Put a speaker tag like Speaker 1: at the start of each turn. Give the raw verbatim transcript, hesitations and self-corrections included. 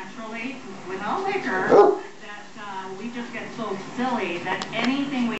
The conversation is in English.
Speaker 1: naturally without liquor that uh, we just get so silly that anything we